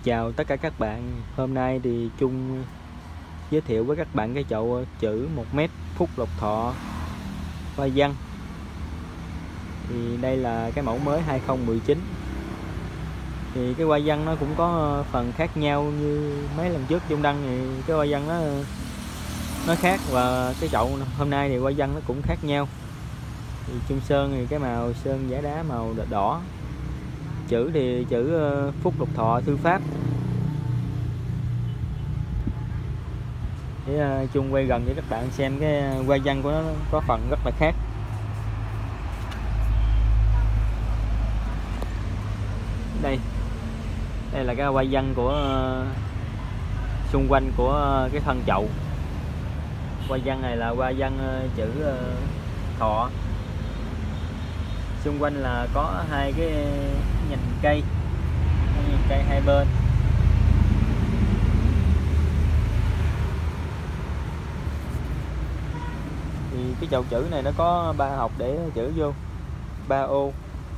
Chào tất cả các bạn. Hôm nay thì Trung giới thiệu với các bạn cái chậu chữ 1m Phúc Lộc Thọ hoa văn. Thì đây là cái mẫu mới 2019. Thì cái hoa văn nó cũng có phần khác nhau, như mấy lần trước Trung đăng thì cái hoa văn nó khác, và cái chậu hôm nay thì hoa văn nó cũng khác nhau. Thì Trung sơn thì cái màu sơn giả đá màu đỏ, chữ thì chữ Phúc Lộc Thọ thư pháp. Để Trung quay gần cho các bạn xem cái hoa văn của nó có phần rất là khác. Đây là cái hoa văn của xung quanh của cái thân chậu. Hoa văn này là hoa văn chữ thọ. Xung quanh là có hai cái nhành cây hai bên. Thì cái chậu chữ này nó có 3 hộc để chữ vô, 3 ô.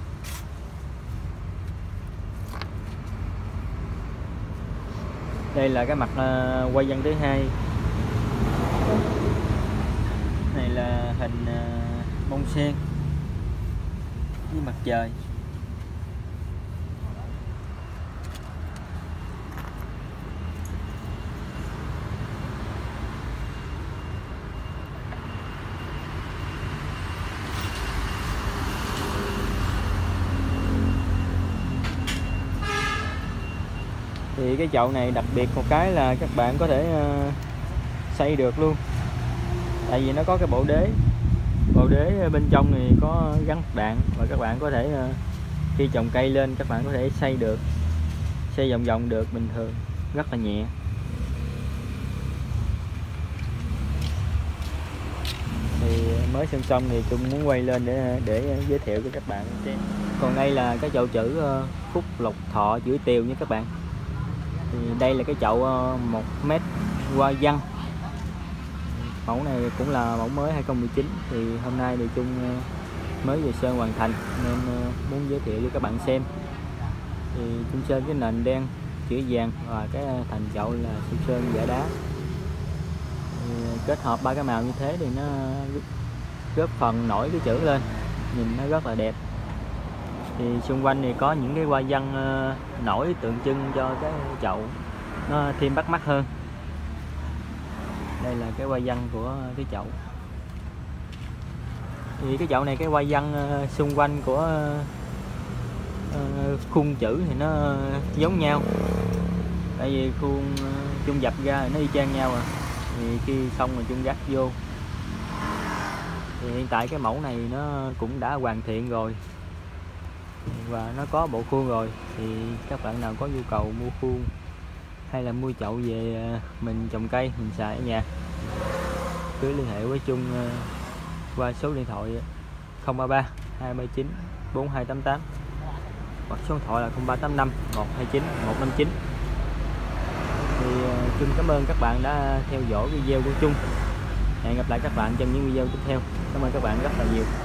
Đây là cái mặt hoa văn thứ hai. Này là hình bông sen với mặt trời. Thì cái chậu này đặc biệt một cái là các bạn có thể xây được luôn, tại vì nó có cái bộ đế bên trong thì có gắn đạn, và các bạn có thể khi trồng cây lên các bạn có thể xây được, xây vòng vòng được bình thường, rất là nhẹ. Thì mới xong thì Trung muốn quay lên để giới thiệu cho các bạn xem. Còn đây là cái chậu chữ Phúc Lộc Thọ chữ Tiều nha các bạn. Thì đây là cái chậu 1m hoa văn. Mẫu này cũng là mẫu mới 2019. Thì hôm nay thì Trung mới về sơn hoàn thành nên muốn giới thiệu cho các bạn xem. Thì Trung sơn cái nền đen chữ vàng, và cái thành chậu là Trung sơn giả đá. Thì kết hợp ba cái màu như thế thì nó góp phần nổi cái chữ lên, nhìn nó rất là đẹp. Thì xung quanh thì có những cái hoa văn nổi tượng trưng cho cái chậu, nó thêm bắt mắt hơn. Đây là cái hoa văn của cái chậu. Thì cái chậu này cái hoa văn xung quanh của khuôn chữ thì nó giống nhau, tại vì khuôn Trung dập ra thì nó y chang nhau. Thì khi xong rồi Trung dắt vô. Thì hiện tại cái mẫu này nó cũng đã hoàn thiện rồi và nó có bộ khuôn rồi. Thì các bạn nào có nhu cầu mua khuôn hay là mua chậu về mình trồng cây mình xài ở nhà, cứ liên hệ với Trung qua số điện thoại 033 239 4288 hoặc số điện thoại là 0385 129 159. Thì Trung cảm ơn các bạn đã theo dõi video của Trung. Hẹn gặp lại các bạn trong những video tiếp theo. Cảm ơn các bạn rất là nhiều.